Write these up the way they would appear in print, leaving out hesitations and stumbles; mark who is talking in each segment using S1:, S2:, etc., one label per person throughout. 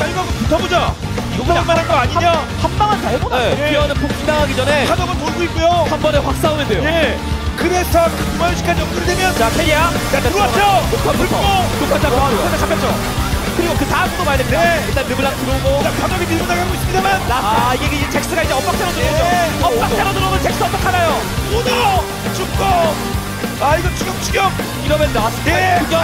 S1: 자 이거 붙어보자. 이거 그냥 말한 거 아니냐?
S2: 한 방은 다 해보나?
S1: 네.
S2: 피어는 폭풍 당하기 전에
S1: 하덕은 돌고 있고요.
S2: 한 번에 확 싸우면 돼요.
S1: 예. 그래서 구마유시까지 연결되면
S2: 자, 캐리야.
S1: 자 들어왔죠.
S2: 녹화부터. 녹화 잡혔죠. 그리고 그 다음도 가야 됩니다.
S1: 네.
S2: 일단 르블랑 들어오고.
S1: 자 바닥에 밀고 나가고 있습니다만.
S2: 아, 이게 잭스가 이제 엇박자로 들어오죠.
S1: 예.
S2: 엇박자로 들어오면 잭스 어떡하나요?
S1: 오너 죽고. 아 이거 추격.
S2: 이러면 라스트.
S1: 예.
S2: 구경.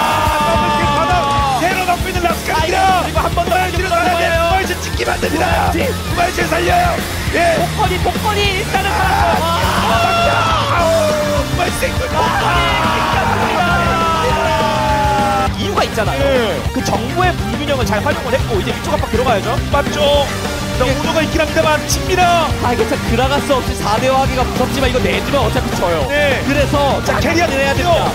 S1: 바닥 새로 갖고 있는 라스카입니다.
S2: 그리고 한 번 더
S1: 뒤로 나가야 돼. 구마유시 찍기만 안 됩니다. 구마유시 살려요. 예.
S2: 복권이 일단은 살았어요.
S1: 구마유시 생존.
S2: 이유가 있잖아요.
S1: 네.
S2: 그 정보의 불균형을 잘 활용을 했고 이제 위쪽 압박 들어가야죠.
S1: 맞죠. 자 오너가 있긴 합니다만 칩니다.
S2: 아 이게 참 그라가스 없이 4대5 하기가 무섭지만 이거 내주면 어차피 져요.
S1: 네.
S2: 그래서
S1: 자 캐리어
S2: 해야 됩니다.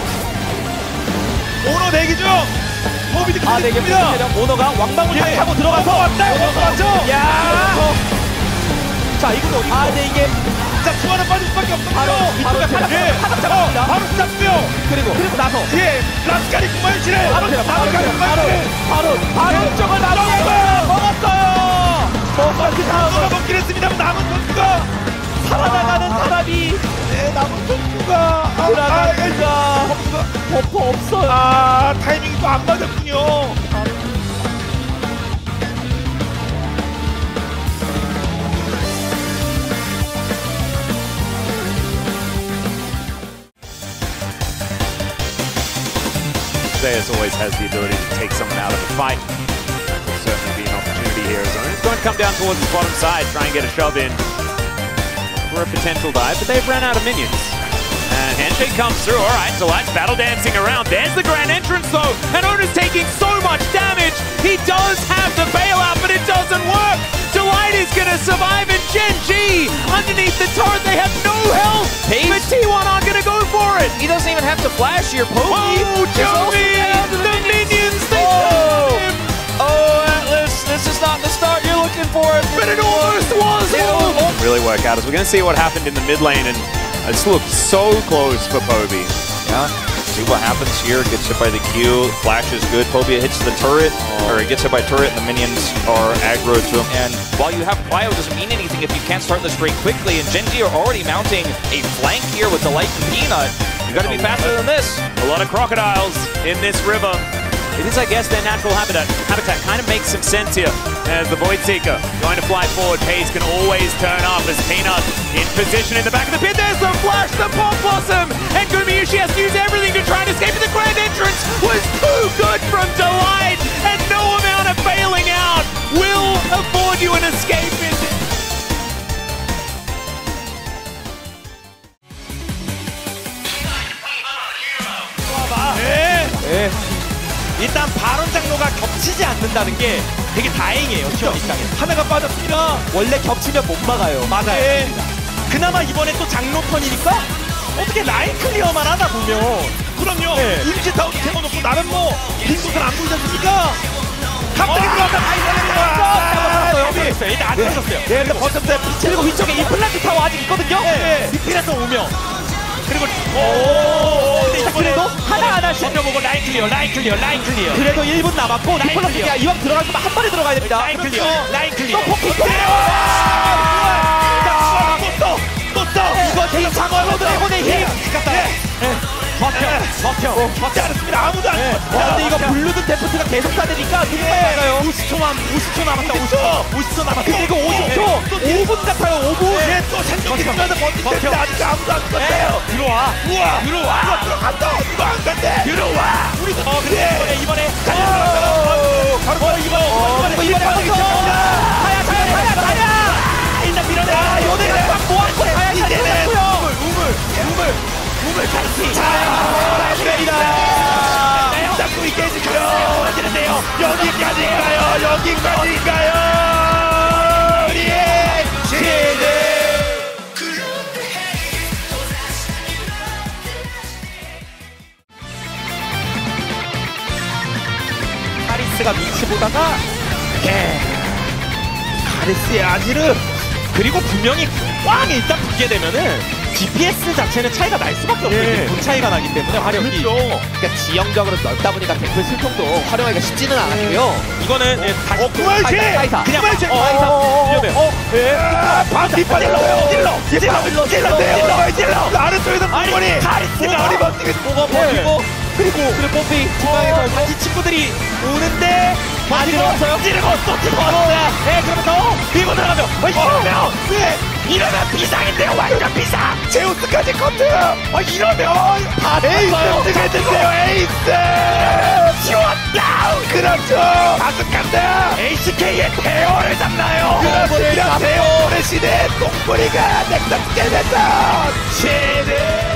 S1: 오너 대기죠. 호비드
S2: 아 네,
S1: 됩니다.
S2: 오너가 왕방울 딱
S1: 예.
S2: 타고 들어가서
S1: 왔다. 오너 왔죠.
S2: 야. 자 이건 어디? 아 네 이게
S1: 자 주하나 빠질 수밖에 없거든요.
S2: 바로
S1: 예.
S2: 하나 잡았습니다.
S1: 바로 잡고요.
S2: 그리고 나서
S1: 예. 라스카리 구마유시를
S2: 바로 쪽을 먹었어요. 그 다음으로
S1: 먹긴 했습니다만 남은 선수가
S2: 살아나가는 사람이
S1: 네 남은 선수가
S2: 그라가스가 버퍼 없어요.
S1: 아 타이밍이 또 안 맞았군요.
S3: Zayas always has the ability to take someone out of the fight. That could certainly be an opportunity here. Zone's going to come down towards the bottom side, try and get a shove in for a potential dive, but they've ran out of minions. And Handshake comes through. All right, Delight's battle dancing around. There's the grand entrance though, and Ona's taking so much damage. He does have the bailout, but it doesn't work. Delight is going to survive, and Gen G underneath the turret, they have no health. But T1 aren't going to go for it.
S2: He doesn't even have to flash here, Pokey.
S3: Oh, Joey! The minions, they found him!
S2: Oh, Atlas, this is not the start you're looking for.
S3: But it almost was! Really work out as we're going to see what happened in the mid lane, and it's looked so close for Poby.
S4: Yeah, see what happens here. Gets hit by the Q. Flash is good. Pobia hits the turret, or he gets hit by turret, and the minions are aggro to him. And while you have Cryo, doesn't mean anything if you can't start this very quickly. And Gen G are already mounting a flank here with Delight and Peanut. You got to be faster than this.
S3: A lot of crocodiles in this river. It is, I guess, their natural habitat. Kind of makes some sense here. As the Void Seeker going to fly forward. Pace can always turn up as Peanut in position in the back of the pit. There's the flash, the Pop Blossom, and Gumayushi has to use everything to try and escape. But the grand entrance was too good from Delight, and no amount of bailing out will afford you an escape in this.
S1: 네. 일단 바론 장로가 겹치지 않는다는 게 되게 다행이에요. T1 입장에 하나가 빠졌습니다.
S2: 원래 겹치면 못 막아요.
S1: 맞아요. 네. 그나마 이번에 또 장로 턴이니까 어떻게 라인 클리어만 하다 보면 그럼요.
S2: 네.
S1: 임시 타워도 세워놓고 나는 뭐 빈곳은 안 보이지 않습니까? 갑자기 들어왔다 많이 살렸어요. 일단 안 터졌어요.
S2: 네, 근데 버텼어요. 그리고 위쪽에 임플란트 타워 아직 있거든요.
S1: 네. 리필에서 오면 그리고
S2: 그래도 하나하나씩
S1: 버텨보고 라인 클리어.
S2: 그래도 1분 남았고
S1: 라인
S2: 니콜라스가
S1: 클리어.
S2: 이왕 들어갈 거면 한 번에 들어가야 됩니다.
S1: 라인 클리어.
S2: 또 포킹
S1: 또
S2: 이거 개인 장어로 드래곤의 힘.
S1: 버텨 않았습니다. 아무도 안
S2: 와, 근데 이거 블루든 데프트가 계속 따내니까 되게 빨라요.
S1: 50초 남았다. 50초 남았다.
S2: 근데 이거 50초 5분 같아요. 5분.
S1: 네, 또 생존기 들어가서 버티는데 아직 아무도 안 갔어요. 들어와. 들어간다. 이거 안 간대. 들어와. 우리도 그래. 이번에 바로 이번에 가야. 일단 밀어내.
S2: 요네가 딱 모았고 가야
S1: 이제는 우물 잘했습니다. 자꾸 이게 그려지는데요. 여기까지인가요? 우리의 시대. 카리스가 위치 보다가 가리스의 아지르 그리고 분명히
S2: 꽝이 일단 붙게 되면은 DPS 자체는 차이가 날 수밖에 없거든요. 돈 차이가 나기 때문에 화력이.
S1: 그러니까 지형적으로 넓다 보니까 갱플 슬통도 활용하기가 쉽지는 않았고요.
S2: 이거는 다시
S1: 구마이시!
S2: 카이사 그냥
S1: 구마이시!
S2: 위험해요.
S1: 찔러! 아래쪽에서 몽골이! 몽골이 버티고 뭐가 버티고 그리고 뽀삐 중앙에서
S2: 다시 친구들이 오는데
S1: 많이 들어왔어요? 찌르고 또 찌르고
S2: 네, 그러면서
S1: 밀고 들어가죠. 이러면 비상인데요. 완전 비상. 제우스까지 커트. 이러면 에이스 되겠는데요. 에이스. 지웠다. 그렇죠. 가슴간다. HK의 대어를 잡나요. 그렇습니다. 대어의 시대 똥뿌리가 넥서스게 됐다. 시대.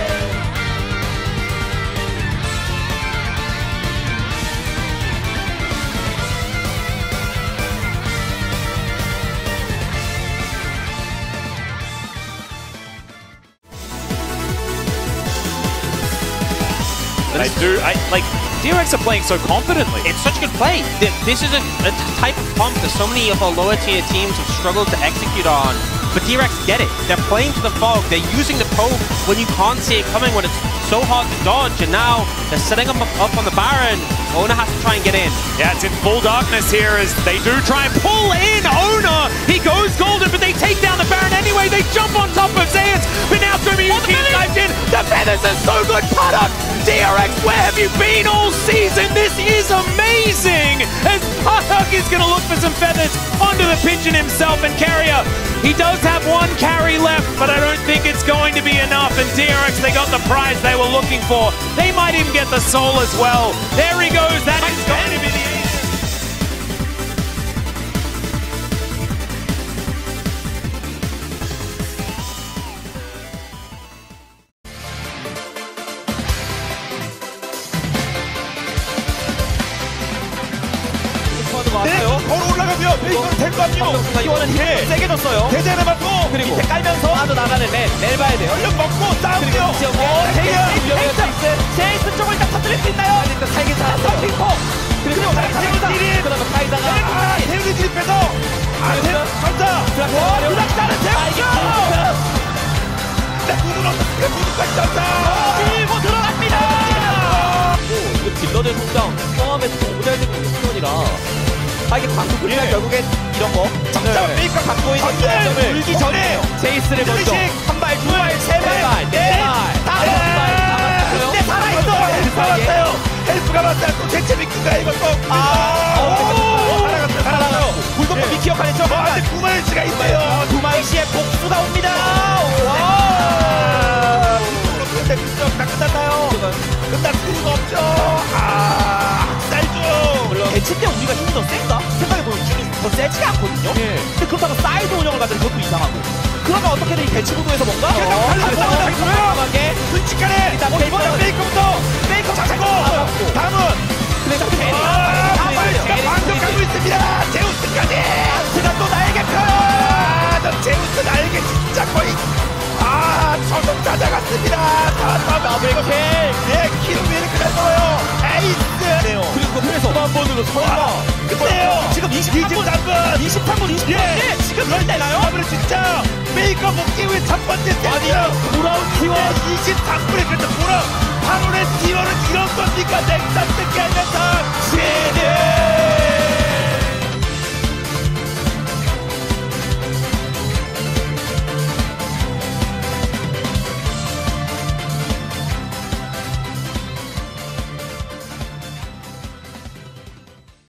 S3: I like DRX are playing so confidently.
S5: It's such good play. This is a type of pump that so many of our lower tier teams have struggled to execute on. But DRX get it. They're playing to the fog. They're using the probe when you can't see it coming, when it's so hard to dodge. And now they're setting them up on the Baron. Ona has to try and get in.
S3: Yeah, it's in full darkness here as they do try and pull in Ona. He goes golden, but they take down the Baron anyway. They jump on top of Zeus, but now Tomoyuki dives in. The feathers are so good, Paddock. DRX, where have you been all season? This is amazing! As Paddock is going to look for some feathers onto the pigeon himself and Carrier. He does have one carry left, but I don't think it's going to be enough. And DRX, they got the prize they were looking for. They might even get the soul as well. There he goes. That is going to be the end.
S1: 바로 올라가고요. 베이컨은 탱크합니다.
S2: 이거는 힘을 세게 줬어요.
S1: 대전에 맞고
S2: 그리고 밑에 깔면서
S1: 빠져 나가는 렐 봐야 돼요. 얼른 먹고 싸우고요.
S2: 제이스 쪽을 딱 터뜨릴 수 있나요?
S1: 일단 살긴 살았어요.
S2: 핑퐁 그리고 그러면 카이사가
S1: 태우리 집에서 전사 블락사는 태웠어. 문은 어떻게 문까지 전사
S2: 밀고 들어갑니다. 이거 딜러들 성장 포함해서 너무 잘 되고 있는 수준이라 이게 광고 뿌리가 결국엔 이런 거
S1: 정답 메이커 갖고 있는 점을
S2: 물기 전에 제이스를 먼저 한 발, 두 발, 세 발, 네 발, 다섯 발 잡았고요.
S1: 근데 살아있어. 살았어요. 헬프가 맞다. 또 대체 미끼가 이거 또 살아갔어요.
S2: 불독법이 기억하겠죠?
S1: 근데 구마일씨가 있어요.
S2: 구마일씨의 복수가 옵니다.
S1: 근데 다 끝났나요? 끝날 수가 없죠. 학살죠.
S2: 물론 대치 때 우리가 힘이 더 센가? 생각해보면 힘이 더 세지가 않거든요. 근데 그렇다고 사이드 운영을 가는 것도 이상하고. 그러면 어떻게든 이 대치 구도에서 뭔가
S1: 달라게 순식간에
S2: 일단
S1: 페이커부터 페이커 잡고 다음은
S2: 그래서 괜히
S1: 다발씨가 반격하고 있습니다. 제우스까지 제가 또 날개 펴요. 저 제우스 날개 진짜 거의 저속 찾아갔습니다.
S2: 더블킬.
S1: 네, 키루미를 그냥 넣어요. 에이스.
S2: 그리고 그래서 한 번으로 설마.
S1: 근데요.
S2: 지금 23분 20분 지금 열 되나요?
S1: 더블은 진짜 메이커 복귀 후에 첫 번째 세트요.
S2: 돌아온 T1
S1: 23분에 그래서 돌아 8월의 T1은 이런 겁니까? 넥서스 깨면서